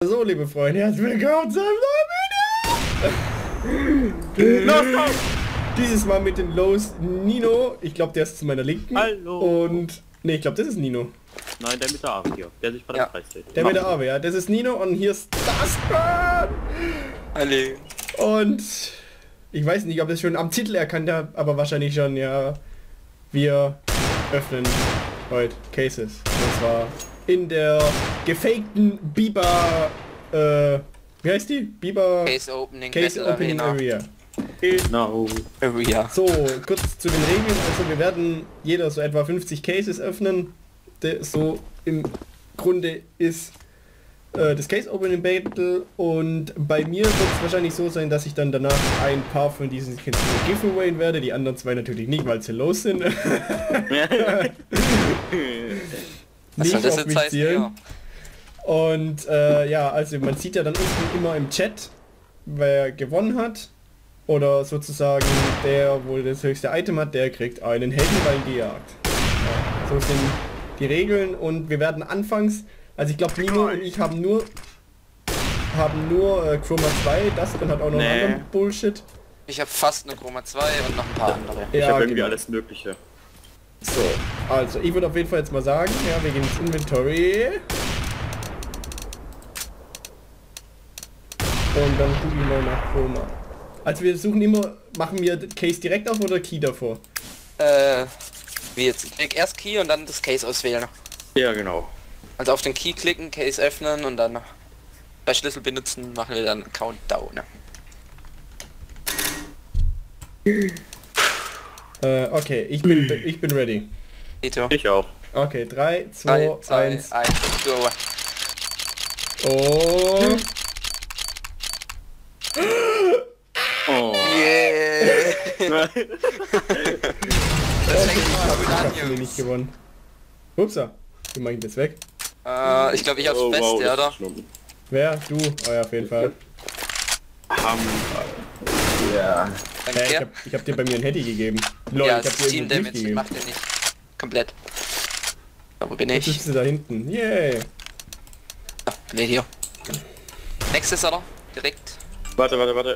So, liebe Freunde, herzlich willkommen zu einem neuen Video! Los, dieses Mal mit dem Los Nino. Ich glaube, der ist zu meiner Linken. Hallo. Und... Ne, ich glaube, das ist Nino. Nein, der mit der Arme hier. Der sich bei der Preis steht. Der mit der Arme, ja. Das ist Nino und hier ist Dustburn! Hallo. Und... Ich weiß nicht, ob das schon am Titel erkannt habt, aber wahrscheinlich schon, ja. Wir öffnen heute Cases. Und zwar in der gefakten Biber... wie heißt die? Biber... Case Opening, Case Battle Opening Arena. Area. Genau. Area. So, kurz zu den Regeln. Also wir werden jeder so etwa 50 Cases öffnen. So im Grunde ist das Case Opening Battle, und bei mir wird es wahrscheinlich so sein, dass ich dann danach ein paar von diesen giveawayen werde, die anderen zwei natürlich nicht, weil sie los sind. Was soll Nicht das auf jetzt mich heißen? zielen. Ja. Und ja, also man sieht ja dann unten immer im Chat, wer gewonnen hat. Oder sozusagen der, wo das höchste Item hat, der kriegt einen Heldenball gejagt. Ja, so sind die Regeln, und wir werden anfangs, also ich glaube Nino und ich haben nur Chroma 2, das dann hat auch noch einen anderen Bullshit. Ich habe fast eine Chroma 2 und noch ein paar andere. Ich habe irgendwie genau. alles Mögliche. So, also ich würde auf jeden Fall jetzt mal sagen, ja, wir gehen ins Inventory. Und dann gucken wir mal nach Chroma. Also wir suchen immer, machen wir Case direkt auf oder Key davor? Wie jetzt? Ich klick erst Key und dann das Case auswählen. Ja, genau. Also auf den Key klicken, Case öffnen und dann bei Schlüssel benutzen machen wir dann Countdown. Okay, ich bin ready. Dito. Ich auch. Okay, 3, 3, 2, 1. 1, go. Oh. Oh. Yeah. Das Das fängt mal gut ich an, hab mir nicht gewonnen. Upsa, wie mach ich das weg? Ich glaube, ich hab's Beste, das oder? ist schlimm. Wer? Du? Oh ja, auf jeden Fall. Ja. Danke. Ich hab dir bei mir ein Handy gegeben. Lol, Ja, ich hab dir Team irgendwie Damage gegeben. macht er nicht. Komplett. Da, wo bin Jetzt ich? sitzt du da hinten. Yay. Ne, hier. Nächstes, oder? Direkt. Warte.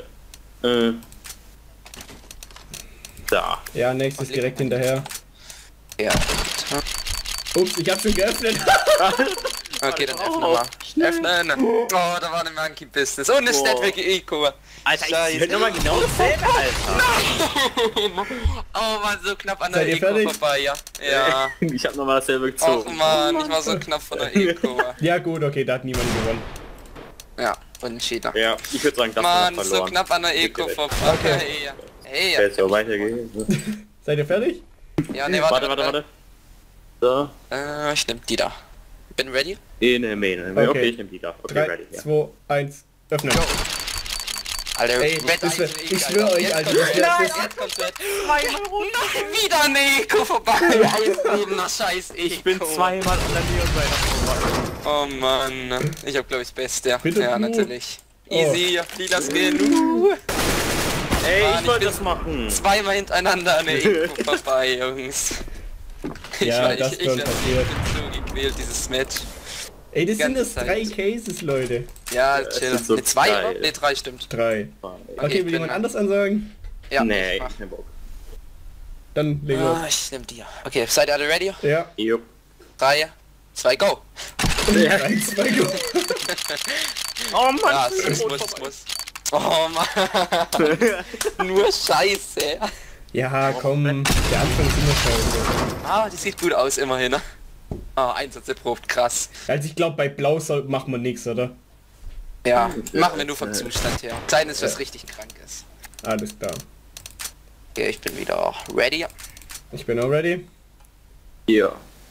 Da. Ja, nächstes direkt hinterher. Ja. Ups, ich hab schon geöffnet. Okay, dann öffnen wir. Öffnen. Oh, da war eine Monkey Business. Und eine Statwege Eco. Alter, ich hört nochmal genau dasselbe, Alter. Oh man, so knapp an Seid der ihr Eco fertig? vorbei, ja. Ja. Ich hab nochmal dasselbe Och gezogen. man, ich war so knapp von der Eco. Ja gut, okay, da hat niemand gewonnen. Ja, und ein Cheater. Ja, ich würde sagen, das Mann, war so verloren. knapp an der Eco Okay. vorbei. Okay. Hey, Ja, jetzt so weitergehen. Seid ihr fertig? ja, ne, Warte. So. Ich nehm die da. Bin ready? Eine Mähne. Okay. Okay, ich nehm die da. Okay, 3, ready. Ja. 2, 1, öffnen. Go. Alter, Ey, Red das wär- Eye, ich schwör euch, jetzt Alter, kommt das Red. wär- Nein, das- jetzt kommt Red. Nein, wieder eine Eco vorbei. Eislebener Scheiß Eco. Ich bin zweimal an der Neon vorbei. Oh Mann, ich hab glaube ich das Beste. Bitte ja, du. natürlich. Oh. Easy, lila Skin. Ey, Mann, ich ich wollte bin das machen. Zweimal hintereinander eine Eco vorbei, Jungs. Ja, das ich schon bin passiert. so gequält, dieses Match. Ey, das sind ganze das 3 Zeit. Cases, Leute. Ja, es chill. ist so Ne, 2 geil. oder? Ne, 3 stimmt. 3. Okay, ich will jemand bin- anders ansagen? Ja, Nee, ich mach. ich nehm Bock. Dann legen wir Ah, ich nehm die. Okay, seid ihr alle ready? los. Ja. Jupp. 3, 2, go! 3, 2, go. Oh Mann, Ja, es muss. Oh Mann. Nur Scheiße. Ja, komm. Der Anfang ist immer scheiße. Ah, die sieht gut aus immerhin, ne? Ah, Einsatz erprobt, krass. Also ich glaube, bei Blau macht man nichts, oder? Ja, machen wir nur vom Zustand her. Sein ist, was richtig krank ist. Alles klar. Okay, ich bin wieder ready. Ich bin auch ready. Ja.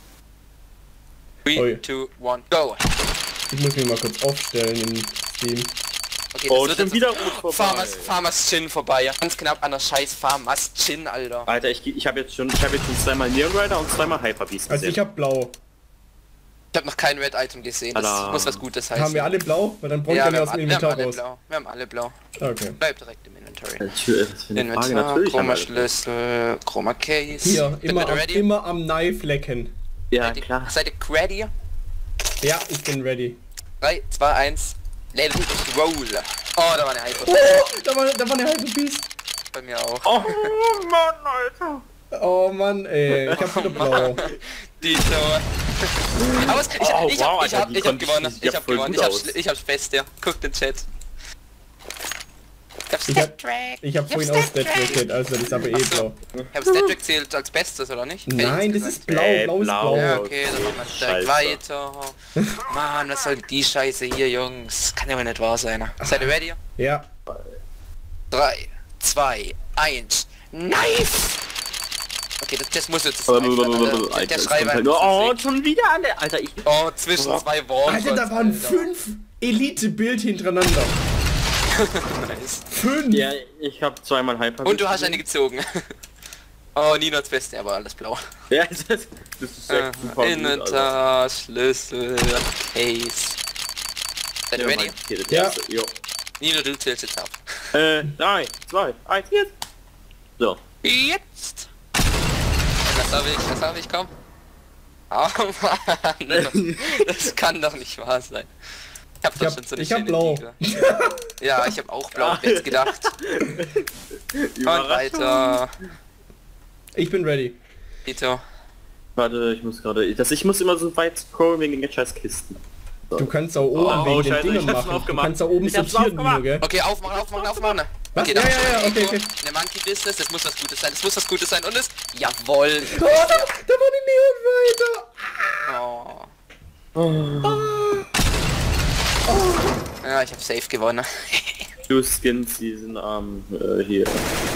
3, Ui. 2, 1, go! Ich muss mich mal kurz aufstellen in Steam. Okay, Oh, das schon wird wieder jetzt rot vorbei. Farmers Chin vorbei. Ja. Ganz knapp an der scheiß Farmers Chin, Alter. Alter, ich habe jetzt schon zweimal Neon Rider und zweimal Hyper Beast Also ich gesehen. habe Blau. Ich habe noch kein Red Item gesehen. Das Tada. muss was Gutes heißen. Haben wir alle Blau? Weil dann brauche ich Ja, dann wir aus dem haben Inventar alle raus. blau. Wir haben alle blau. Okay. Bleib direkt im Inventory. Natürlich, das ist eine Frage, Inventar, natürlich haben Chroma wir alle. Schlüssel, Chroma Case. Hier, Bin wieder ready? immer am Knife lecken. Ja, klar. Seid ihr ready? Ja, ich bin ready. 3, 2, 1, Let it roll. Oh, da war eine Hyper. Oh, da war eine halbe Beast. Bei mir auch. Oh Mann, Alter. Oh Mann, ey. Ich hab wieder blau. Dito. Aber ich hab gewonnen. Ich hab gewonnen. Ich hab's best, ja. Guck den Chat. Ich hab vorhin auch Stat-Track, also das ist aber eh blau. Ich hab Stat-Track zählt als bestes, oder nicht? Nein, das ist blau. Blau ist blau. Ja, okay, dann machen wir direkt weiter. Mann, was soll die Scheiße hier, Jungs? Kann ja wohl nicht wahr sein. Seid ihr ready? Ja. 3, 2, 1. Nice! Okay, das muss jetzt das der Schreiber. Oh, schon wieder alle. Alter, ich... Oh, zwischen zwei Worten. Alter, da waren 5 Elite-Bild hintereinander. Nice. 5! Ja, ich hab zweimal Hyper. Und du hast eine gezogen. Oh, Nino das Beste, aber alles blau. Ja, das ist echt super. Inventar, Schlüssel, Case. Seid ihr ready? Ja. Jo. Nino, du zählst jetzt ab. 3, 2, 1, jetzt. So. Jetzt! Das hab ich, komm. Oh Mann, das kann doch nicht wahr sein. Ich hab blau. Ja, ich hab auch blau, hab jetzt gedacht. Und weiter. Ich bin ready. Dito. Warte, ich muss gerade... Ich muss immer so weit scrollen wegen den scheiß Kisten. So. Du kannst da oben wegen den Scheiße, Dingen machen. Du kannst da oben sortieren, Nino, gell? Okay, aufmachen. Was? Okay, Ja, dann okay. Eine Monkey Business, das muss was Gutes sein. Und es... Jawohl! Oh, da war die Neon weiter. Ja, ich hab safe gewonnen. Du Skins, die sind hier.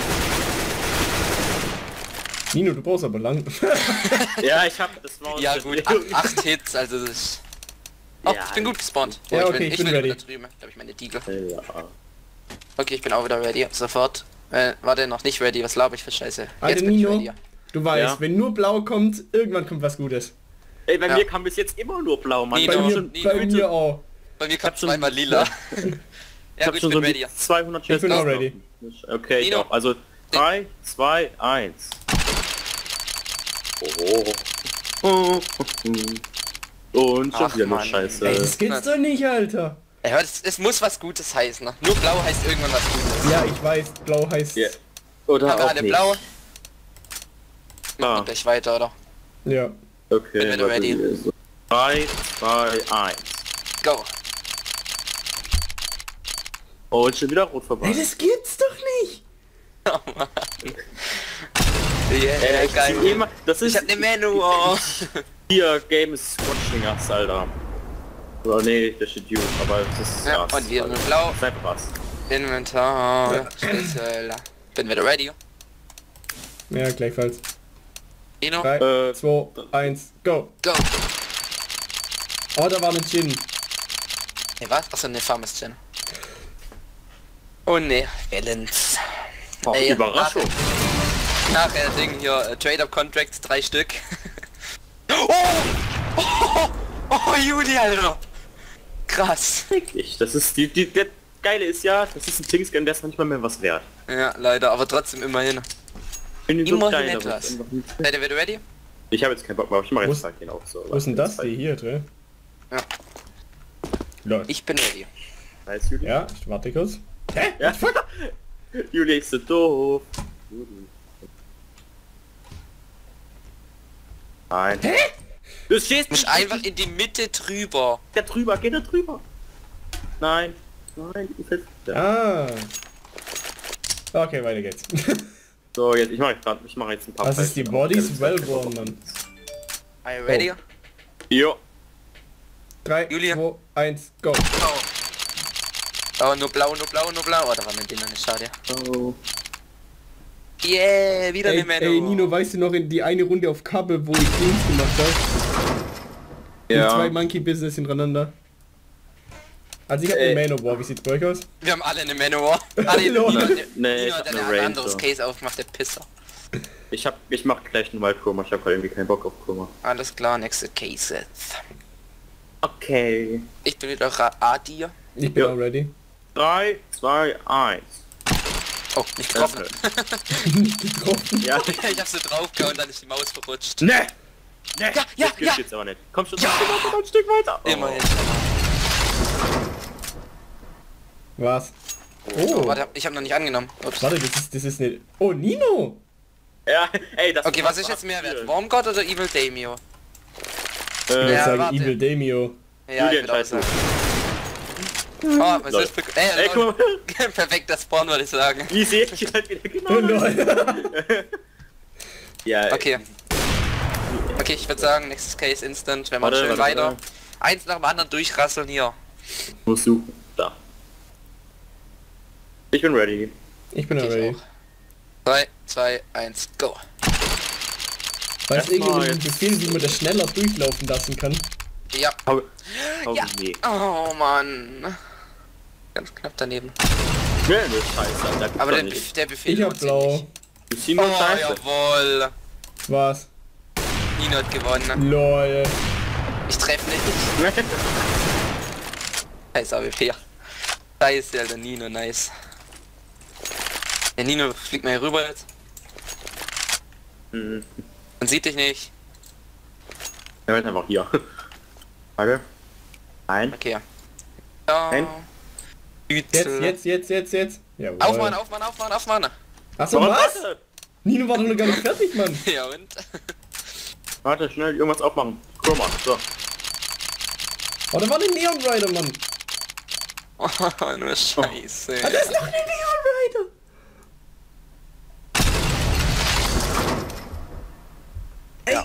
Nino, du brauchst aber lang. Ja, ich hab das war... Ja gut, 8 Hits, also das ist... Oh, Ja, ich bin gut gespawnt. Ja, Oh, okay, ich bin wieder ready. da drüben. Da hab ich meine Diegel. Ja. Okay, ich bin auch wieder ready. Sofort. Warte, noch nicht ready. Was laber ich für Scheiße? Alter, bin ich Nino, ready. du weißt, Ja. wenn nur blau kommt, irgendwann kommt was Gutes. Ey, bei Ja. mir kam bis jetzt immer nur blau, Mann. Nino, Bei mir, schon- bei mir auch. Bei mir kommt schon- zweimal lila. Ich Ja hab gut, ich schon bin so ready. 200 Ich bin auch Chests ready. Okay, ich Nino. auch. Also 3, 2, 1. Oh. Und schon Ach, wieder nur Mann. Scheiße. Ey, das gibt's doch nicht, Alter. Ja, es muss was Gutes heißen. Ne? Nur blau heißt irgendwann was Gutes. Ja, ich weiß, blau heißt... Ja. Oder Haben wir auch alle nicht. blau? Wir Ah. machen gleich weiter, oder? Ja. Okay, Bin wieder ready. 3, 2, 1. Go! Oh, und schon wieder rot vorbei. Ey, das gibt's doch nicht. Oh Mann. Yeah, geil. Das Ich ist hab ne Manual. hier Game is Watching Us, Alter. Oder nee, das steht You, aber das ist Ja, und wir Alter. sind blau. Das ist einfach was. Inventar. Schlüssel. Bin wieder ready. Ja, gleichfalls. Nino, 3, 2, 1, go. go! Oh, da war ein Gin. Ne, was? Achso, ne, Farmers Gen. Oh ne, Balance. Oh, Ey, Überraschung. Nachher Ding hier, Trade-Up Contracts, 3 Stück. Oh, Juli, Alter! Krass. Ich, das ist der Geile ist ja, das ist ein Tingscan, der ist manchmal mehr was wert. Ja, leider, aber trotzdem immerhin. Wenn die Immerhin geil, aber etwas. ist einfach nicht- Seid ihr wieder ready? Ich habe jetzt keinen Bock mehr, aber ich mache Wo jetzt ist- halt den auch so. Wo ist denn das? Die hier drin? Ja. Lol. Ich bin ready. Weiß Juli? Ja, ich warte kurz. Hä? Ja. Juli ist so doof. Nein. Hä? Du stehst Du musst einfach in die Mitte drüber. da drüber, geh da drüber. Nein. Nein, du fällst. Ja. Ah. Okay, weiter geht's. So, jetzt, ich mache jetzt ein paar Das ist die Preise. Bodies Well-Worn, Mann. Are you ready? Jo. 3, Julia. 2, 1, go. Oh, nur blau. Oh, da war mein Ding nicht schade. Oh. Yeah, wieder Ey, eine Männer. ey, Nino, weißt du noch in die eine Runde auf Kabel, wo ich Dings gemacht habe? Die 2 Monkey Business hintereinander. Also ich habe eine Manowar, wie sieht's bei euch aus? Wir haben alle eine Manowar. Alle Lol. Nee, ich Nino hab hat eine ein anderes Ranger. Case aufgemacht, der Pisser. Ich mach gleich einen Wildkoma, ich hab grad irgendwie keinen Bock auf Koma. Alles klar, nächste Case. Okay. Ich bin wieder Adir. Ich bin Ja. auch ready. 3, 2, 1. Oh, nicht getroffen. Nicht getroffen. Ja. Ich hab so draufgehauen, dann ist die Maus verrutscht. Ne! Ne! Ja, Das gibt's ja. jetzt aber nicht. Komm schon Ja. noch ein Stück weiter. Oh. Immerhin. Was? Oh, warte, ich habe noch nicht angenommen. Ups. Warte, das ist nicht... Oh, Nino! Ja, ey, das Okay, was ist jetzt mehr wert? Wormgod oder Evil Daimyo? Ich würde Ja, sagen warte. Evil Daimyo. Ja, ich Julian, würde auch scheiß sagen. Oh, was Lol. ist für... Ey, guck mal. Perfekter Spawn, würde ich sagen. Wie sehe ich halt wieder genau. Oh, lol. Ja, Okay. Okay, ich würde sagen, nächstes Case instant, wenn wir Warte, schön warte, weiter. warte. Eins nach dem anderen durchrasseln hier. Musst du. Da. Ich bin ready. Ich bin Ich ready. auch. 3, 2, 1, go. Weiß Erstmal irgendeinen jetzt- Befehl, wie man das schneller durchlaufen lassen kann? Ja. Hau, Ja. Nee. Oh Mann. Ganz knapp daneben. Nee, das ist scheiße, Alter. Guck Aber doch der, nicht. der Befehl Ich hab lohnt sich blau. nicht. Du ziehst nur Oh, scheiße. jawohl. Was? Nino hat gewonnen. Lol. Ich treffe nicht. Scheiß AWP. Scheiße, Alter, Nino, nice. Der Nino fliegt mal hier rüber jetzt. Mhm. Man sieht dich nicht. Er wird einfach hier. Warte. Ein. Okay. Ja. Nein. Jetzt. Jawohl. Aufmachen, aufmachen, aufmachen, aufmachen. Achso, was? Nino war doch noch gar nicht fertig, Mann. Ja und? Warte, schnell irgendwas aufmachen. Guck mal, so. Oh, da war der Neon Rider, Mann. Oh, nur Scheiße. Ah, das ist doch der Neon Rider. Ey,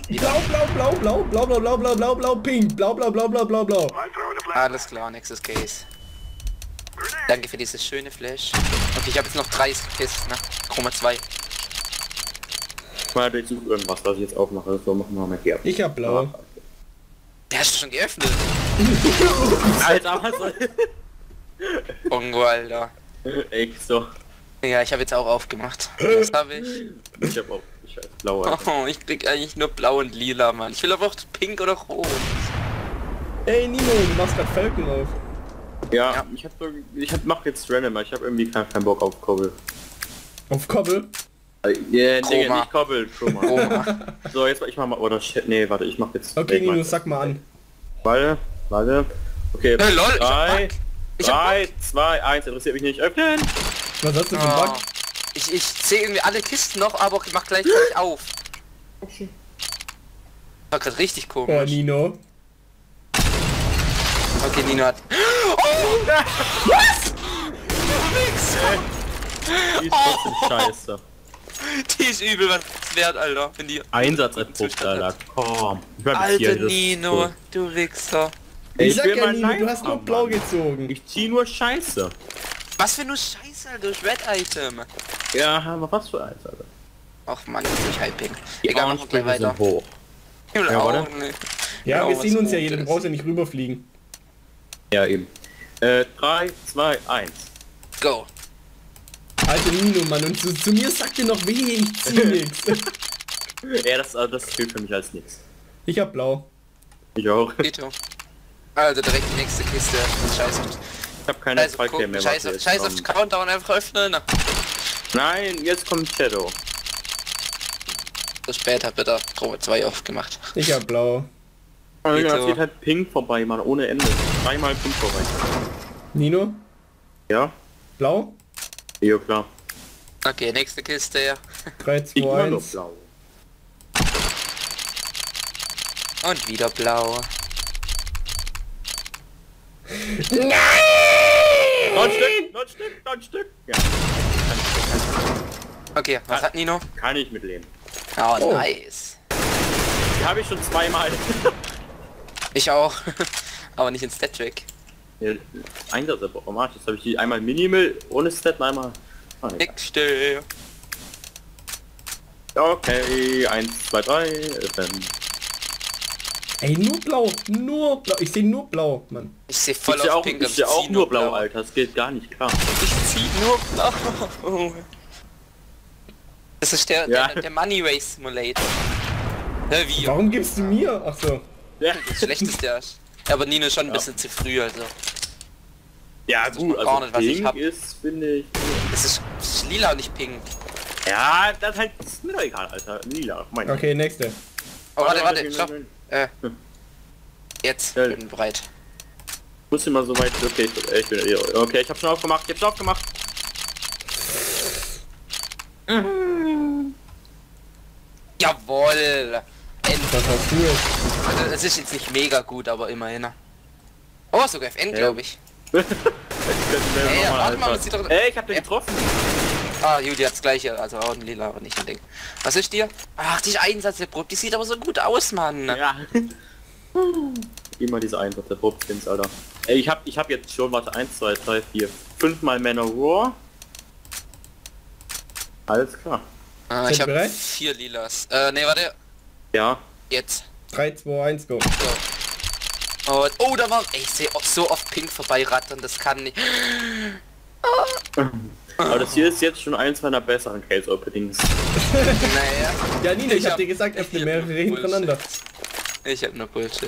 blau, pink, blau. Alles klar, nächstes Case. Danke für dieses schöne Flash. Okay, ich habe jetzt noch 30 Kisten, ne? Chroma 2. Warte, ich suche irgendwas, was ich jetzt aufmache. So, machen wir mal hier. Ich hab blau. Der hast du schon geöffnet. Alter, was? Bongo, Alter. Echt so. Ja, ich habe jetzt auch aufgemacht. Was habe ich? Ich hab auch scheiß blau, Alter. Oh, ich krieg eigentlich nur blau und lila, Mann. Ich will aber auch pink oder rot. Ey, Nino, du machst grad Falken auf. Ja, Ja. mach jetzt random, ich hab irgendwie keinen Bock auf Kobbel. Auf Kobbel? Nee, Chroma. nicht Kobbel, Chroma. Chroma. So, jetzt ich mach mal, oder shit, nee, warte, ich mach jetzt. Okay, ich mach- Nino, sag mal an. Warte. Okay, Hey, lol, ich hab 3, Bug. Ich hab 3, 2, 1, interessiert mich nicht. Öffnen! Was hast du für einen Oh. Bug? Ich zähle irgendwie alle Kisten noch, aber ich mach gleichzeitig auf. War grad richtig Oh, komisch. Nino. Okay, Nino hat... Die ist trotzdem scheiße. Die ist übel was wert, Alter. Wenn die... Einsatzerpunkt, Alter. Komm. Ich bleib jetzt hier, Alter das ist Nino, so. du Wichser. Ey, Ich sag will ja, mal Nino, Nein du hast nur haben, blau Mann. gezogen. Ich zieh nur Scheiße. Was für nur Scheiße, Alter, durch Red-Item. Ja, aber was für eins, Alter. Ach man, jetzt bin ich halb pink. Die Egal, machen wir gleich Ansprüche weiter. sind hoch. Ja, Blau, oder? ne. Ja, Genau, wir was sehen uns ja gut hier, du ist. brauchst ja nicht rüberfliegen. Ja, eben. 3, 2, 1. Go. Alter Nino, Mann, und zu mir sagt ihr noch weh, ich zieh nix. Ja, das gilt für mich als nichts. Ich hab blau. Ich auch. Dito. Also direkt die nächste Kiste. Scheiß auf... Ich hab keine Scheiß auf, Spike mehr. Scheiß warte, auf, Scheiß auf jetzt Countdown einfach öffnen. Nein, jetzt kommt Shadow. So später bitte. Chroma 2 aufgemacht. Ich hab blau. Oh, Geht ja, so. geht halt pink vorbei, Mann, ohne Ende. 3x pink vorbei. Nino? Ja? Blau? Ja, klar. Okay, nächste Kiste. 3, Ich 2, immer nur 1. blau. Und wieder blau. Noch ein Stück. Ja. Okay, was hat Nino? Kann ich mitleben. Oh, Oh. nice. Die habe ich schon zweimal. Ich auch. Aber nicht in Stat-Track. Ja, Einsatz, Format. Jetzt habe ich die einmal Minimal ohne Stat, einmal. Ah, egal. Ich stehe. Okay, 1, 2, 3, öffnen. Ey, nur blau. Ich sehe nur blau, Mann. Ich sehe voll Ich sehe auf auch, Pink. ich also seh auch zieh nur blau, Alter. Das geht gar nicht klar. Ich zieh nur blau. Das ist Ja. der Money Race Simulator. Ja, wie? Warum gibst du mir? Ach so. Ja, Das schlechteste ist. Aber Nino schon ein bisschen zu früh, also. ja ist gut, noch gar also nicht, was ich pink hab. ist, finde ich... Das ist lila und nicht pink. Ja, das halt, ist mir doch egal, Alter. Lila, mein Okay, nächste. Oh, warte, stopp. Jetzt, Schnell. bin bereit. Muss immer so weit. Okay, ich bin. Okay, ich hab schon aufgemacht. Jawohl! Was hast du jetzt? Also, es ist jetzt nicht mega gut, aber immerhin. Oh, sogar FN, glaube ich. Ey, warte mal, man sieht doch... Ey, ich hab den getroffen. Ah, Juli hat's gleiche, also auch ein Lila, aber nicht ein Ding. Was ist dir? Ach, die Einsatz der Brut, die sieht aber so gut aus, Mann. Ja. Immer diese Einsatz der Brutskins, Alter. Ey, ich hab jetzt schon, warte, 1, 2, 3, 4, 5 Mal Man of War. Alles klar. Ah, Seid ich ihr hab bereit? 4 Lilas. Nee, warte. Ja. Jetzt. 3, 2, 1, go. So. Und, oh, da war... Ey, ich sehe so oft Pink vorbeirattern, das kann nicht... Aber das hier ist jetzt schon eins meiner besseren Case Openings. Naja. Ja, Nina, ich hab hab- dir gesagt, öffne ich hab mehrere nur hintereinander. Ich hab nur Bullshit.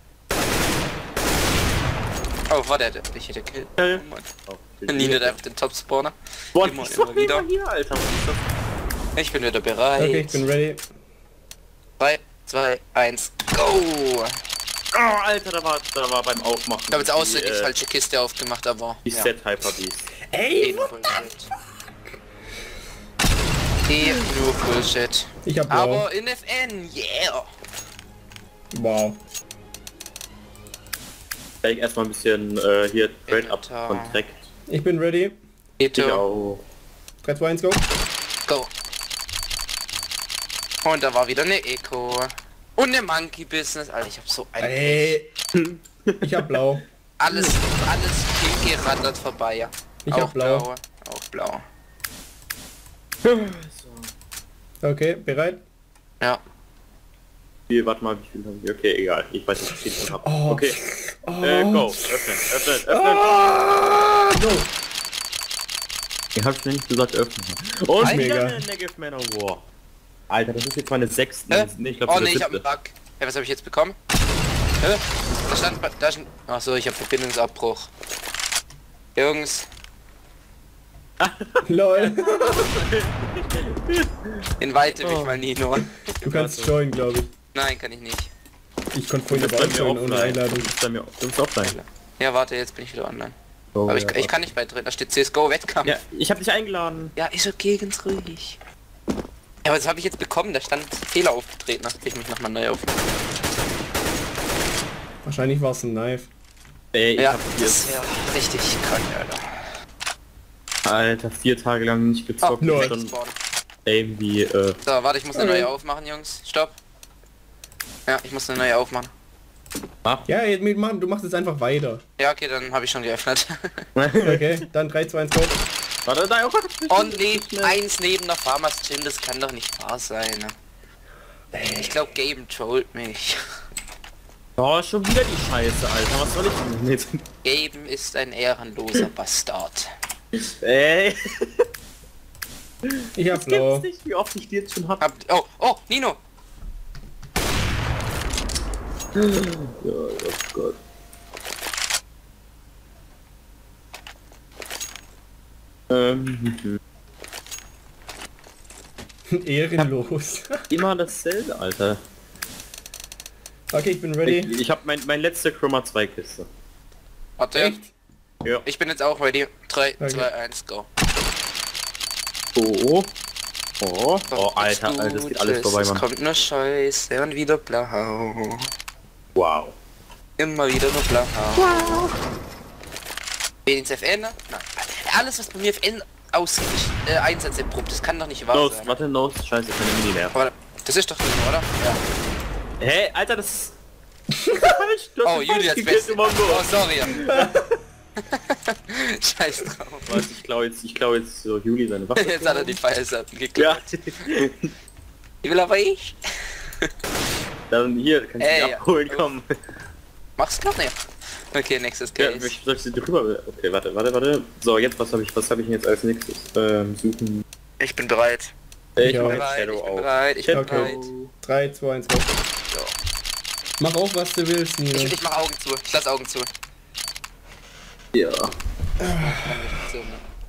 Oh, war der nicht der Kill? Ja, ja. Oh Mann. Nina hat einfach den Top-Spawner. Boah, Immer ich und immer wieder. hier, Alter. Was ist das? Ich bin wieder bereit. Okay, ich bin ready. 3, 2, 1, go! Oh, Alter, da war beim Aufmachen. Ich habe jetzt außerdem die die falsche Kiste aufgemacht, aber... Die Set Hyper Beast. Ey, nur Bullshit. Nur Bullshit. ich hab blau. Aber in FN, yeah! Wow. Ich erstmal ein bisschen hier Trade Up Inventar. und Track. Ich bin ready. Ich Eto, auch. 3, 2, 1, go. go! Und da war wieder eine Eco. Und eine Monkey Business. Alter, ich hab so ein... Ey. Ich hab blau. Alles pink gerattert vorbei. Ich Auch hab blau. Auch blau. Okay, bereit? Ja. Hier, warte mal, wie viel haben wir? Okay, egal. Ich weiß nicht, wie viel ich hab. Oh. Okay. Oh. Go. Öffnen. Ah, go. Ich hab's mir nicht gesagt, öffnen. Und Alter. wieder eine Negative Man of War. Alter, das ist jetzt meine 6. Nee, ich glaub, Oh sogar ne, ich hab einen 7.. Bug. Hey, was habe ich jetzt bekommen? Da stand... Achso, ich habe Verbindungsabbruch. Jungs, Lol. invite mich mal, Nino. Du kannst joinen, glaube ich. Nein, kann ich nicht. Ich konnte vorhin Das aber ist auch bei mir joinen ohne offline. Einladung. Das ist bei mir offline. Ja, warte, jetzt bin ich wieder online. Oh, Aber ja, ich kann nicht beitreten, da steht CSGO-Wettkampf. Ja, ich hab dich eingeladen. Ja, ist okay, ganz ruhig. Ja, aber das habe ich jetzt bekommen, da stand Fehler aufgetreten, da ich mich nochmal neu auf. Wahrscheinlich war es ein Knife. Ey, ich Ja, hab das ist hier, ja richtig krank, Alter. Alter, 4 Tage lang nicht Oh, gezockt. Lol. Schon wegspawn. irgendwie, So, warte, ich muss eine neue aufmachen, Jungs. Stopp. Ja, ich muss eine neue aufmachen. Ja, jetzt du machst jetzt einfach weiter. Ja, okay, dann habe ich schon geöffnet. Okay, dann 3, 2, 1, go. Warte, da, Und eins neben der Farmers Gym, das kann doch nicht wahr sein. Ich glaube, Game trollt mich. Oh, schon wieder die Scheiße, Alter. Was soll ich denn jetzt? Gaben ist ein ehrenloser Bastard. Ey, Ich hab blau. gibt's nicht, wie oft ich die jetzt schon hab. Oh, Nino! Ja, oh Gott. Ehrenlos. Immer dasselbe, Alter. Okay, ich bin ready. Ich hab mein letzte Chroma 2 Kiste. Warte, Echt? Ja. ich bin jetzt auch ready. 3, Okay. 2, 1, go. Oh. Oh, So, oh Alter, nichts Alter, das geht alles Gutes, vorbei, es Mann. kommt nur Scheiße und wieder blau. Wow. Immer wieder nur blau. Wow. Wenigstens FN? Nein. Alles, was bei mir FN aussieht, ist Einsatz erprobt. Das kann doch nicht wahr Nose, sein. warte, Nose, scheiße, keine Mini mehr. Aber das ist doch Nino, oder? Ja. Hä, Alter, das ist... falsch, du hast Oh, mich Juli falsch hat's gekillt, beste. du Mongo. Oh, sorry. Scheiß drauf. Was, ich klau jetzt so Juli seine Waffe. Jetzt hat er die Pfeilsatten Ja. geklaut. Die will aber ich. Dann hier, kannst du Ey, die abholen, komm. Mach's gar nicht. Okay, nächstes Ja, Case. soll ich sie drüber... Okay, warte. So, jetzt, was hab ich denn jetzt als nächstes? Suchen... Ich bin bereit. Ich Ja. mach Ich jetzt bin Shadow auf. bereit. Ich bin Okay. bereit. 3, 2, 1, go. So. Mach auch, was du willst, Nino. Ich mach Augen zu. Ich lass Augen zu. Ja. So, ne?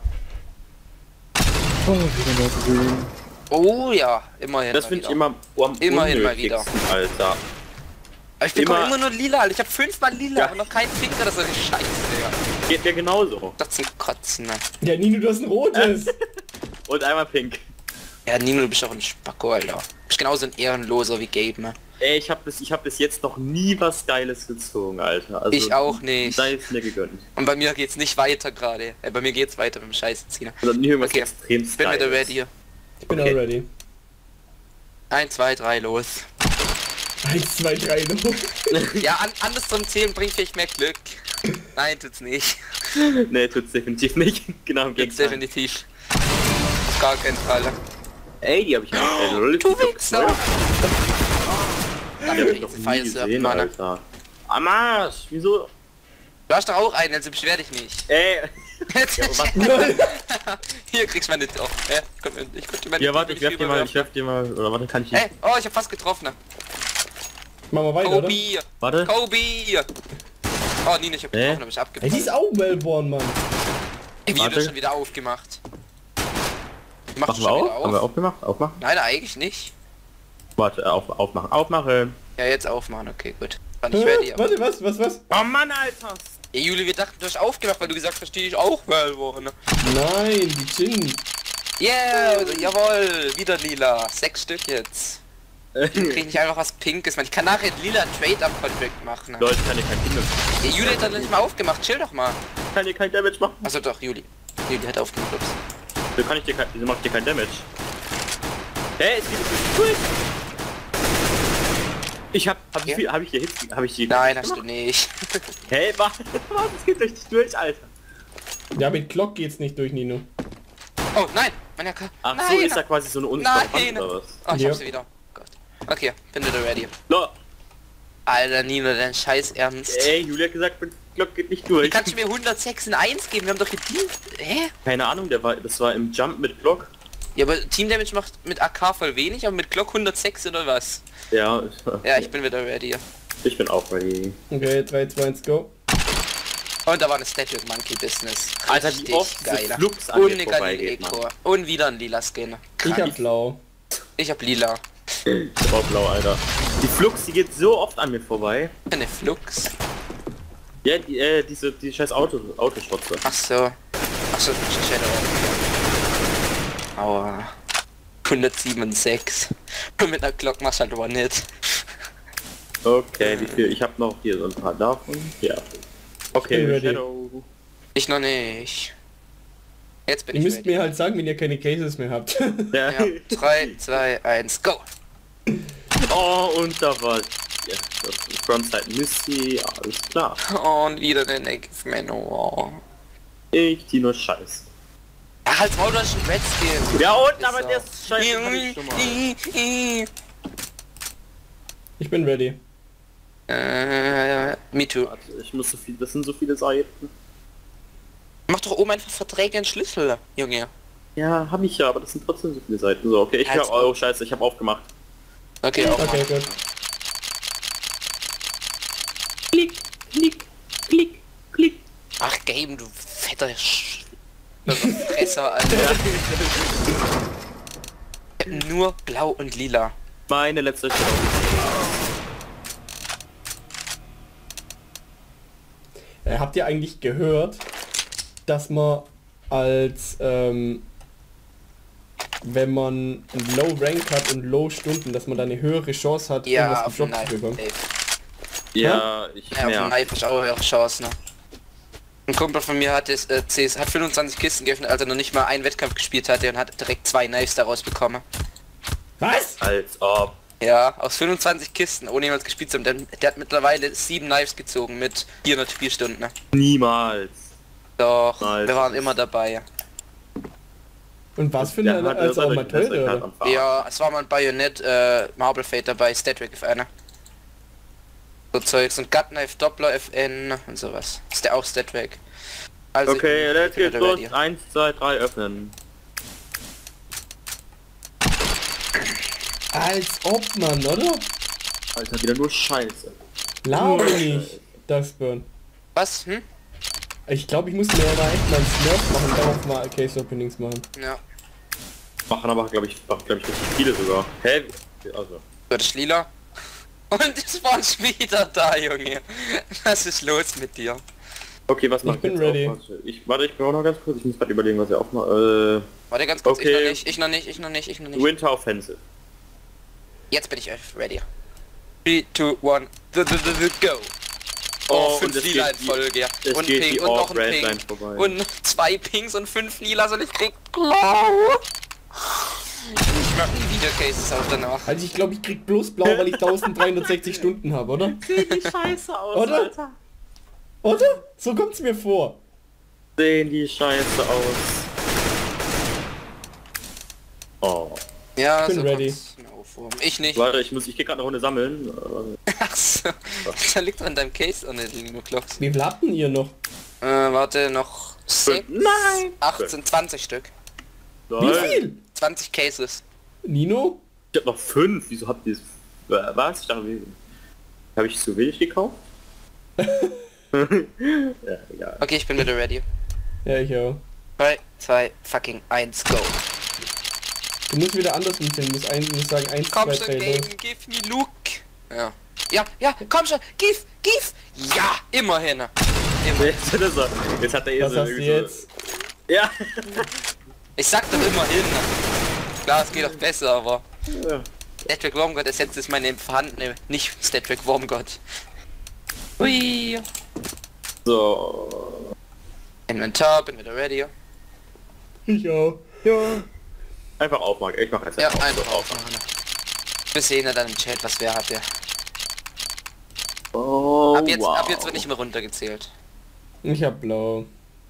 Oh, wieder noch grün. Oh ja, immerhin. Das mal finde ich wieder. immer am Immerhin mal wieder. unnötigsten, Alter. Aber ich bekomme immer nur lila, Alter. Ich habe 5-mal lila, aber noch keinen Pink oder so. Scheiße, Digga. Geht mir genauso. Das zum Kotzen, ne? Ja, Nino, du hast ein rotes. Und einmal pink. Ja, Nino, du bist auch ein Spacko, Alter. Du bist genauso ein Ehrenloser wie Gabe, ne? Ey, ich hab bis jetzt noch nie was Geiles gezogen, Alter. Also, Ich auch nicht. Sei es mir gegönnt. Und bei mir geht's nicht weiter gerade. Bei mir geht's weiter mit dem Scheißziehen. Also nie irgendwas Okay, extrem ich bin wieder ready. Ich bin Okay. auch ready. 1, 2, 3, los. 1, 2, 3, los. Ja, anders zum Zählen bringt vielleicht mehr Glück. Nein, tut's nicht. Nee, tut's definitiv nicht. Genau im Tut's Gegenteil. definitiv. Auf gar keinen Fall. Ey, die hab ich Du Wichser! Die hab ich noch nie gesehen, Mann. Alter. Am Arsch! Wieso? Du hast doch auch einen, also beschwer dich nicht. Ey! Ja, warte, Hier kriegst du meine doch. Komm, ich könnte meine ja, warte, ich werf dir mal, oder warte, kann ich Ey, oh, ich hab fast getroffen. Ne? Machen wir weiter, oder? Kobe! Warte. Kobe! Oh, Nina, ich hab getroffen, hab ich Ey, abgefangen. die ist auch Wellborn, Mann. Ey, wie Warte. wird schon wieder aufgemacht? Machst Machen du wir schon wieder auf? Haben wir aufgemacht? Aufmachen? Nein, eigentlich nicht. Warte, aufmachen. Aufmachen! Ja, jetzt aufmachen, okay, gut. Fand ich ready. Warte, was? Oh Mann, Alter! Ey, Juli, wir dachten, du hast aufgemacht, weil du gesagt hast, verstehe ich auch Wellborn. Nein, die Jin. Yeah, jawohl, wieder lila. 6 Stück jetzt. Krieg ich nicht einfach was Pinkes, man. Ich kann nachher lila Trade-Up-Contract machen. Leute, ich kann hier kein Ding Ey, Juli hat dann nicht mal aufgemacht, chill doch mal. Ich kann hier kein Damage machen. Achso doch, Juli. Juli hat aufgemacht, ups. Wieso macht dir kein Damage? Hey, es geht durch. Hab ich hier Hits? Hab ich die? Nein, hast du nicht. Hey, was? Es geht durch dich durch, Alter. Ja, mit Glock geht's nicht durch, Nino. Oh, nein, meine AK. Ach nein. so, ist da quasi so eine unsichtbare Nein. Wand oder was? Oh, ich Ja. hab sie wieder. Gott. Okay, bin wieder ready. No. Alter, Nino, dein Scheiß Ernst. Ey, Julia hat gesagt, mein Glock geht nicht Wie durch. kannst du mir 106 in 1 geben? Wir haben doch gedient. Hä? Keine Ahnung, das war im Jump mit Glock. Ja, aber Team Damage macht mit AK voll wenig, aber mit Glock 106 oder was? Ja, Ja, ich bin wieder ready. ich bin auch ready. Okay, 3, 2, 1, go. Und da war eine Statue Monkey Business. Alter, wie Richtig oft diese geiler. Flux an Und mir eine vorbeigeht, Galileo. Und wieder ein lila Skin. Ich hab blau. Ich hab lila. Ich war blau, Alter. Die Flux, die geht so oft an mir vorbei. Eine Flux. Ja, die scheiß Autoschrotze. Ach so. Shadow. Aua. 107,6. Und mit einer Glock machst du halt aber nicht. Okay, wie viel? Ich habe noch hier so ein paar davon. Ja. Okay, bin ready. Shadow. Ich noch nicht. Jetzt bin Ihr ich müsst ready. mir halt sagen, wenn ihr keine Cases mehr habt. Ja. Ja. 3, 2, 1, go! Oh, und da war ja, das Frontside Missy, alles klar. Und wieder der Negative Manowar. Ich die nur Scheiß. Ja, halt Maul, du hast einen Red Skin. Ja und, Ist aber so. der ist scheiße, kann ich schon mal. Ich bin ready. Me too. Warte, ich muss so viel, das sind so viele Seiten. Mach doch oben einfach Verträge und Schlüssel, Junge. Ja, habe ich ja, aber das sind trotzdem so viele Seiten. So, okay, ich Halt's hab, oh scheiße, ich habe aufgemacht. Okay, auch Okay, mal. gut. Klick, klick, klick, klick. Ach, Game, du fetter Fresser, Alter. Nur blau und lila. Meine letzte Shadow. Habt ihr eigentlich gehört, dass man als, wenn man ein Low Rank hat und Low Stunden, dass man da eine höhere Chance hat, Ja, auf dem gedroppt zu Knife. bekommen? Ja, ich Ja, auf dem mehr. Knife ist auch höhere Chance, ne? Ein Kumpel von mir hat es, hat 25 Kisten geöffnet, als er noch nicht mal einen Wettkampf gespielt hatte und hat direkt 2 Knives daraus bekommen. Was? Als ob. Ja, aus 25 Kisten, ohne jemals gespielt zu haben. Der hat mittlerweile 7 Knives gezogen mit 400 Spielstunden. Ne? Niemals. Doch, Nice. wir waren immer dabei. Und was für Der eine, hat also auch durch mal die Netzwerk teure, halt oder? am Fahren. Ja, es war mal ein Bayonet, Marble Fate dabei, Statwick FN. So Zeugs und Gut Knife Doppler FN und sowas. Ist der auch Statwick? Also Okay, let's bin get wieder los. ready. 1, 2, 3 öffnen. Als ob, Mann, oder? Alter, wieder nur Scheiße. Laber nicht, das Burn. Was? Hm? Ich glaube, ich muss mir da echt mal einen Smurf machen, dann auch mal Case Openings machen. Ja. Machen aber, glaube ich, richtig viele sogar. Hä? Also. Wird es lila? Und es war schon wieder da, Junge. Was ist los mit dir? Okay, was mache Ich bin jetzt ready. auf? Warte, ich brauche noch ganz kurz. Ich muss gerade überlegen, was ich aufmache. Warte ganz kurz, Okay. ich noch nicht. Winter Offensive. Jetzt bin ich ready. 3, 2, 1, go! Oh, 5 es Lila in geht Folge. es Und geht Pink die und noch ein Orb-Red Line Pink. vorbei. Und 2 Pinks und 5 Lila, soll ich krieg blau. Ich mach nie wieder Cases auf danach. Also ich glaube, ich krieg bloß blau, weil ich 1360 Stunden habe, oder? Sieht die scheiße aus, Oder? Alter. Oder? So kommt's mir vor. Sehen die scheiße aus. Oh. Ja, bin so ready. kommt's mir auch vor. Ich nicht. Warte, ich geh gerade eine Runde sammeln. Achso. Da liegt an deinem Case an den Lino-Clocks. Wie viel habt denn ihr noch? Warte, noch 6, Nein! 18, 20 Stück. Wie viel? 20 Cases. Nino? Ich hab noch 5. Wieso habt ihr es? Was? Ich dachte, habe ich zu wenig gekauft? Ja, egal. Okay, ich bin wieder ready. Ja, ich auch. 3, 2, fucking 1, go. Du musst wieder anders umziehen, du musst sagen 1, Komm 2, schon, 3, Game, los. give me look. Ja. Ja, komm schon, give. Ja, immerhin. Jetzt hat der Was Esel hast du irgendwie jetzt? So, ja. Ich sag doch immerhin. Klar, es geht doch besser, aber... Ja. Statwick Wormgott ersetzt ist meine vorhandene, nicht Statwick Wormgott. Hui. So. Inventar, bin wieder ready. Ich auch. Ja. Einfach aufmachen. Ich mach jetzt Ja, auf. einfach So, aufmachen. Wir sehen ja dann im Chat, was wer hatte. Oh, Ab jetzt, wow. ab jetzt wird nicht mehr runtergezählt. Ich hab blau.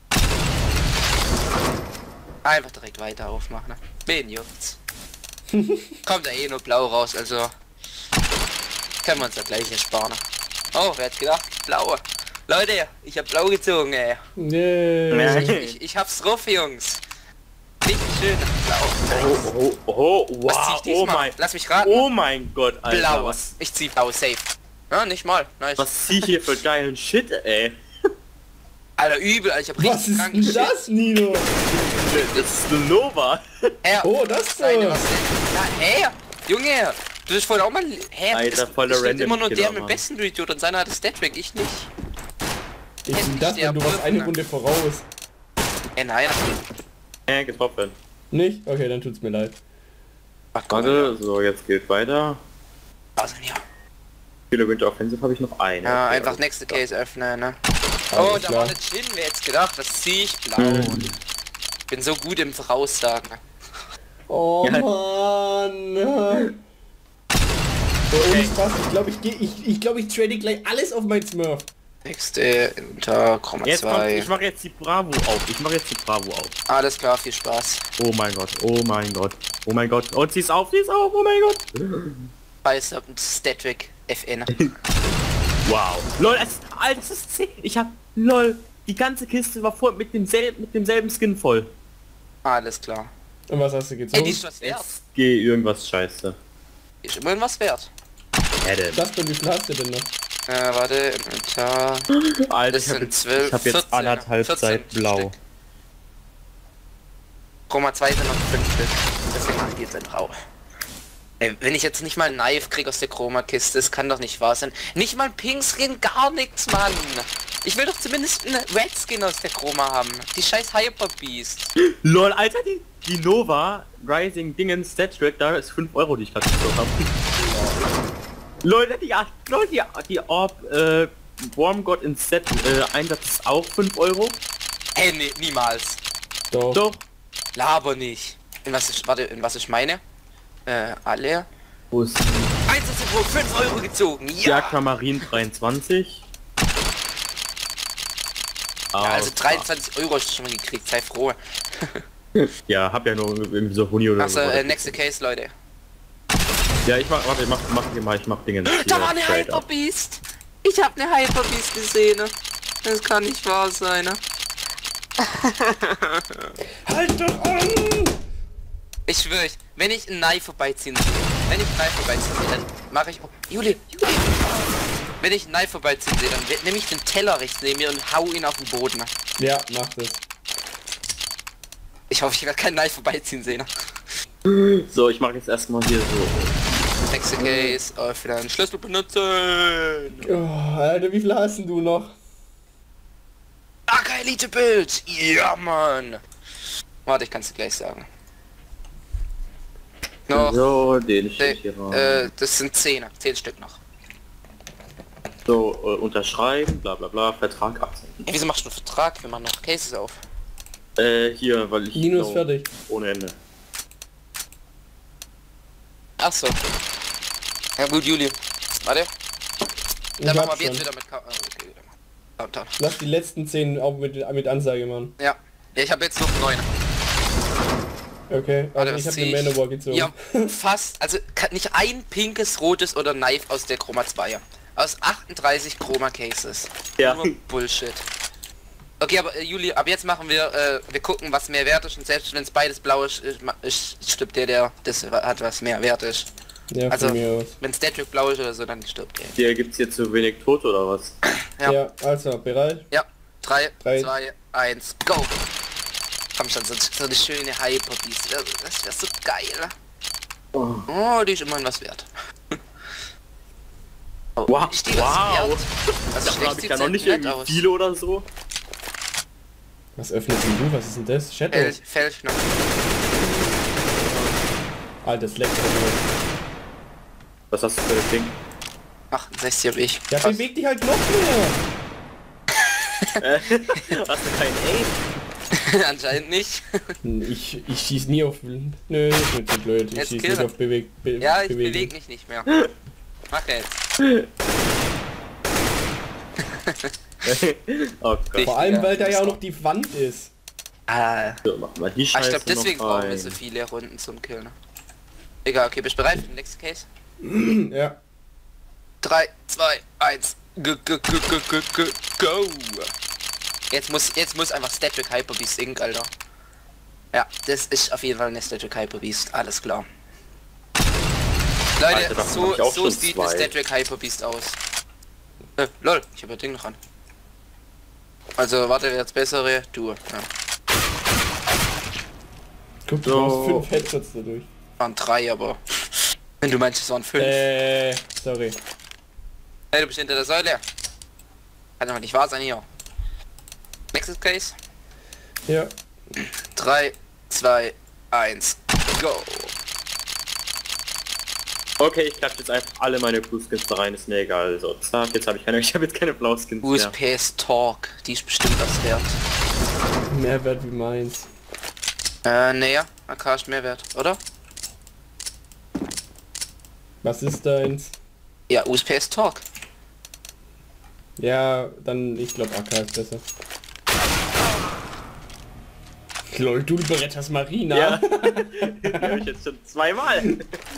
Einfach direkt weiter aufmachen. Ne? Wen juckt's? Kommt ja eh nur blau raus, also können wir uns ja gleich ersparen. Oh, wer hätte gedacht? Blau. Leute, ich hab blau gezogen, ey. Yeah. Ich hab's drauf, Jungs. Richtig schön. Blau. Wow. Was zieh ich diesmal? Oh mein, Lass mich raten. oh mein Gott, Alter. Blau. Was, Ich zieh blau, safe. Ja, nicht mal. Nice. was zieh ich hier für geilen Shit, ey? Alter, übel, Alter. Ich hab Was richtig ist kranken denn das, Nino? Das ist eine Nova. Hä? Oh, das Seine, so. was denn? Na, hä? Junge, du bist vorhin auch mal... Hä? Alter, Es voller steht Random immer nur Killer, der mit Mann. besten Dude und seiner hat Statwick, ich nicht. Ich Hätte bin ich das, der wenn du warst eine Brücken. Runde voraus. Nein. Getroffen. Nicht? Okay, dann tut's mir leid. Ach Gott. Warte, so jetzt geht weiter. Also, ja. Viele Winter Offensive habe ich noch eine. Ja, Okay, einfach also- nächste Case öffnen, ne? Alles Oh, da klar. war eine Chin, wer jetzt gedacht, was zieh ich? Blau. Bin so gut im Voraussagen. Oh Ja. Mann. Ohne Spaß, ich glaube, ich trade gleich alles auf mein Smurf. Nächste unter Chroma Jetzt kommt, 2. ich mache jetzt die Bravo auf. Alles klar, viel Spaß. Oh mein Gott, oh mein Gott, oh mein Gott. Und sie ist auf, oh mein Gott. Weiß und Statwick FN. Wow. Lol, Alter, das ist 10. Ich hab, lol, die ganze Kiste war voll mit demselben Skin voll. Alles klar. Und was hast du Ey, gezogen? die ist was wert. Geh irgendwas scheiße. Die ist immerhin was wert. Adam. Das bin, wie viel hast du denn noch? Warte, Inventar. Alter, Das sind 12, ich hab jetzt 14, anderthalb 14 Zeit blau. Stück. Chroma 2 sind noch 5 Stück. Deswegen mache ich die jetzt in Blau. Ey, wenn ich jetzt nicht mal ein Knife krieg aus der Chroma-Kiste, das kann doch nicht wahr sein. Nicht mal ein Pink-Skin, gar nichts, Mann. Ich will doch zumindest einen Red-Skin aus der Chroma haben. Die scheiß Hyper-Beast. Lol, Alter, die Nova Rising Dingens Stattrack, da ist 5 Euro, die ich gerade gezogen habe. Leute, die Orb Wormgott in Set Einsatz ist auch 5 Euro. Ey, nee, niemals. Doch. Doch. Laber nicht. In was ich meine? Alle. Wo ist Einsatzgebot 5 Euro gezogen. die Ja. Aquamarin 23? Ja, also 23 Euro hast du schon mal gekriegt, sei froh. Ja, hab ja nur irgendwie so Huni oder Achso, so. nächste Case, Leute. Ja, ich mach Dinge. Da war eine Hyperbeast! Ich hab eine Hyperbeast gesehen. Ne? Das kann nicht wahr sein. Ne? Halt doch an! Ich schwöre, wenn ich ein Knife vorbeiziehen sehe, dann mache ich... Juli! Wenn ich ein Knife vorbeiziehen sehe, dann nehme ich den Teller rechts neben mir und hau ihn auf den Boden. Ne? Ja, mach das. Ich hoffe, ich werde kein Knife vorbeiziehen sehen. Ne? So, ich mache jetzt erstmal hier so Nächste Case, öffnen, einen Schlüssel benutzen. Oh, Alter, wie viel hast denn du noch? AK Elite Bild! Ja, Mann! Warte, ich kann es dir gleich sagen. Noch, So, den steht hier rein. das sind 10 Stück noch. So, unterschreiben, bla bla bla, Vertrag 18. Ey, wieso machst du einen Vertrag? Wir machen noch Cases auf. Hier, weil ich... Nino ist fertig. Ohne Ende. Ach so. Ja gut, Juli. Warte. Ich Dann machen hab's wir jetzt schon. wieder mit okay, Countdown. Lass die letzten 10 auch mit Ansage machen. Ja. Ja, ich habe jetzt noch 9. Okay, Warte, also was ich habe zieh den ich? Manowar gezogen. Ja, fast. Also nicht ein pinkes, rotes oder Knife aus der Chroma 2. Aus 38 Chroma Cases. Ja. Nur Bullshit. Okay, aber Juli, ab jetzt machen wir, wir gucken, was mehr wert ist, und selbst wenn es beides blau ist, stirbt der, das hat was mehr wert ist. Ja, Also, von mir aus. wenn Statue blau ist oder so, dann stirbt der. Hier gibt's jetzt so wenig Tote oder was? Ja. Ja, also, bereit? Ja, 3, Drei. 2, 1, go! Komm schon, so eine schöne Hyper-Beast. Das wäre so geil. Oh, die ist immerhin was wert. Oh, Wow, ist die was wow. wert? Also Da habe ich ja noch nicht nett irgendwie aus. viele oder so. Was öffnest denn du? Was ist denn das? Shadow? Feldknopf. Alter, das leckt. Was hast du für das Ding? 68 habe ich. Ja, Krass. beweg dich halt noch mehr! Hast du keinen Aim? Anscheinend nicht. Ich schieß nie auf... Nö, das ist nicht so blöd. Ich Jetzt schieß kill. nicht auf Ja, ich Bewegen. bewege mich nicht mehr. Mach jetzt. Oh Gott. Vor allem, Ja, weil da ja auch Mist. noch die Wand ist. Ah. So, machen wir die Ich Scheiße glaube, deswegen noch brauchen wir rein. so viele Runden zum Killen. Egal, okay, bist du bereit für den nächsten Case? Ja. 3, 2, 1, go! Jetzt muss einfach Statue Hyper Beast Inc, Alter. Ja, das ist auf jeden Fall eine Statue Hyper Beast, alles klar. Leute, Alter, davon hab ich auch so schon sieht 2. eine Statue Hyper Beast aus. Lol, ich habe das Ding noch an. Also, warte, wer jetzt bessere? Du, ja. Guck, du So. brauchst 5 Headshots dadurch. Waren 3, aber... Wenn du meinst, es waren 5. Sorry. Hey, du bist hinter der Säule. Kann doch nicht wahr sein hier. Nächstes Case. Ja. 3, 2, 1, go! Okay, ich klatsche jetzt einfach alle meine Blue-Skins da rein, ist mir egal. So, zack, jetzt habe ich habe jetzt keine Blau-Skins mehr. USPS Talk, die ist bestimmt was wert. Mehrwert wie meins. Naja, AK ist mehr wert, oder? Was ist deins? Ja, USPS Talk. Ja, dann, ich glaube AK ist besser. Lol, du beretterst Marina. Ja. Die habe ich jetzt schon zweimal.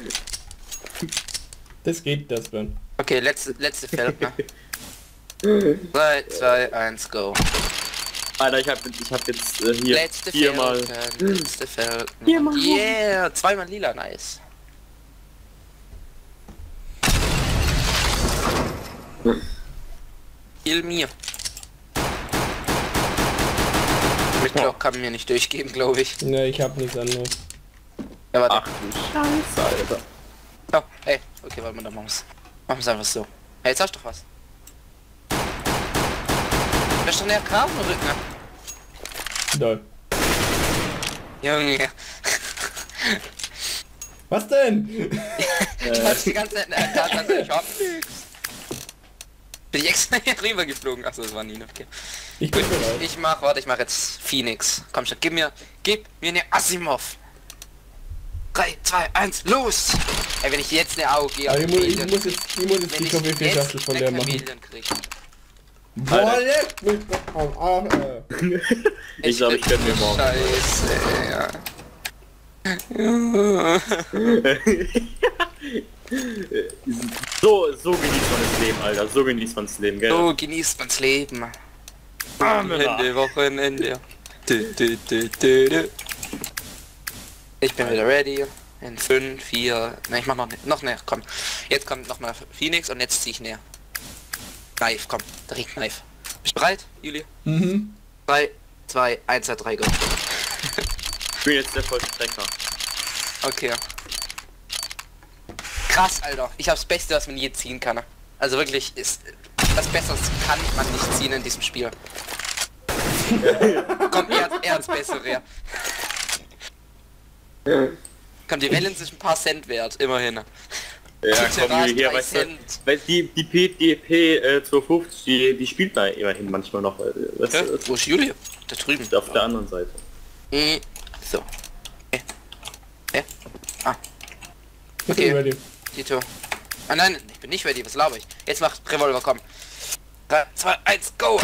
Das geht, das Ben. Okay, letzte Feld, ne? 3, 2, 1, go. Alter, ich hab jetzt hier Letzte viermal. Feld, letzte Feld. Viermal. Yeah, zweimal lila, nice. Kill mir. Mit Glock kann man mir nicht durchgeben, glaube ich. Ne, ich hab nichts anderes. Ja, warte. Ach du Scheiße, Alter. Oh, ey, okay, warte mal, dann machen wir's. Machen wir's einfach so. Hey, jetzt hast du doch was. Da ist doch eine AK im Rücken. Lol. Junge. Was denn? Du hast die ganze Zeit eine AK, also ich hab nix. Bin ich extra hier rüber geflogen. Achso, das war nie, okay. Ich bin bereit. Ich mach jetzt Phoenix. Komm schon, gib mir eine Asimov. 3, 2, 1, los! Ey, wenn ich jetzt eine AOG Aber auf ich muss Chameleon jetzt krieg, die Trophäe-Schachtel von der machen. Chameleon krieg. Boah, leck mich doch am Arsch, Ich glaube, ich gönn mir morgen. Scheiße, ja. So genießt man das Leben, Alter. So genießt man das Leben, gell? So genießt man's Leben. Wochenende, Wochenende. Ich bin wieder ready. In 5, 4... Ne, ich mach noch näher. Komm. Jetzt kommt noch mal Phoenix und jetzt zieh ich näher. Knife, komm. Direkt Knife. Bist du bereit, Juli? Mhm. 3, 2, 1, 2, 3, go. Ich bin jetzt der Vollstrecker. Okay. Krass, Alter. Ich hab's Beste, was man je ziehen kann. Also wirklich, ist was Besseres kann man nicht ziehen in diesem Spiel. Kommt eher ins Bessere. Kommt, die Wellen sind ein paar Cent wert, immerhin. Ja, komm hier, weißt du, weil die PDP 250, die spielt man immerhin manchmal noch. Weißt du, Wo ist Juli? Da drüben. auf der anderen Seite. So. Ja. Ah. Okay. Okay. Tito. Ah nein, ich bin nicht ready, was laber ich? Jetzt macht Revolver, komm. 3, 2, 1, go!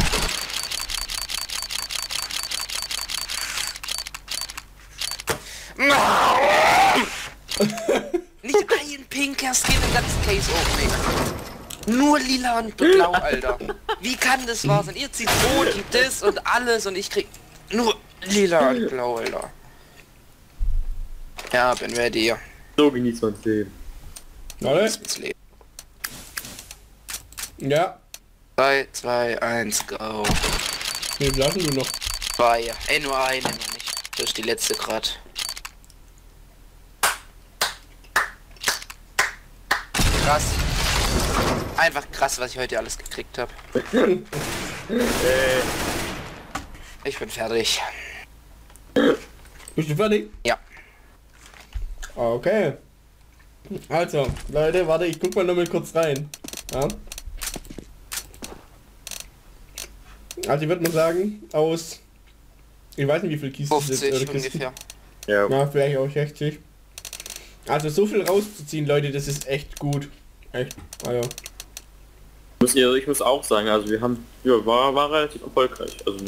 Nicht ein pinker Skin im ganzen Case Opening. Nur lila und blau, Alter. Wie kann das wahr sein? Ihr zieht rot und das und alles und ich krieg nur lila und blau, Alter. Ja, bin ready. So genießt man's Leben. Warte. Ja. 3, 2, 1, go. Wie viel lassen du noch? 2. Ey, nur eine, noch nicht. Das ist die letzte gerade. Krass. Einfach krass, was ich heute alles gekriegt habe. Ich bin fertig. Bist du fertig? Ja. Okay. Also, Leute, warte, ich guck mal noch mal kurz rein. Ja. Also ich würde mal sagen, aus... Ich weiß nicht, wie viel Kisten 50 oder Kisten. ungefähr. Ja. Ja, vielleicht auch 60. Also so viel rauszuziehen, Leute, das ist echt gut. Echt. Also. Ich muss auch sagen, also wir haben, ja, war relativ erfolgreich. Also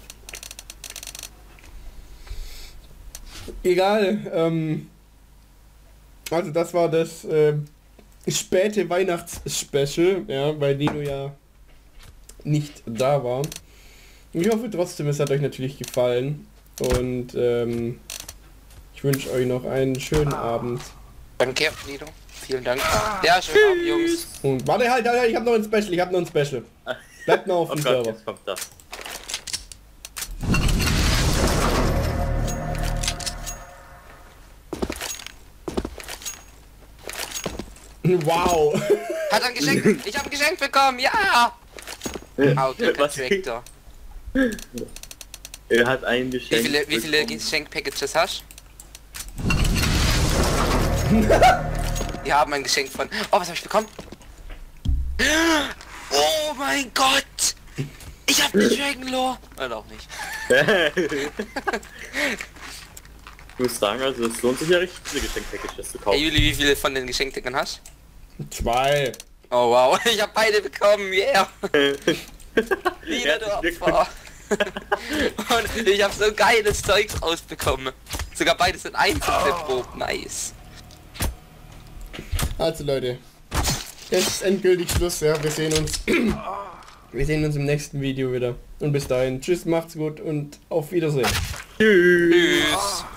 Egal, also das war das späte Weihnachts-Special, ja, weil Nino ja nicht da war. Ich hoffe trotzdem, es hat euch natürlich gefallen und ich wünsche euch noch einen schönen Abend. Danke, Nino. Vielen Dank. Ja, schönen Abend, Jungs. Und warte halt, ich habe noch ein Special, Bleibt noch auf dem Server. Jetzt kommt das. Wow. Hat ein Geschenk. Ich habe ein Geschenk bekommen. Ja. Okay, Was? Tractor. Er hat ein Geschenk. Wie viele Geschenk-Packages hast Wir haben ein Geschenk von... Oh, was habe ich bekommen? Oh mein Gott! Ich habe eine Dragon Lore! Oder auch nicht. Ich muss sagen, also es lohnt sich ja richtig, diese Geschenk-Packages zu kaufen. Hey Juli, wie viele von den Geschenkdingern hast 2. Oh wow, ich habe beide bekommen, yeah! Wieder du Herzlichen Opfer! Und ich habe so geiles Zeugs rausbekommen. Sogar beides in einzelne Proben, nice. Also Leute, jetzt ist endgültig Schluss, ja, wir sehen uns im nächsten Video wieder. Und bis dahin, tschüss, macht's gut und auf Wiedersehen. Tschüss. Tschüss.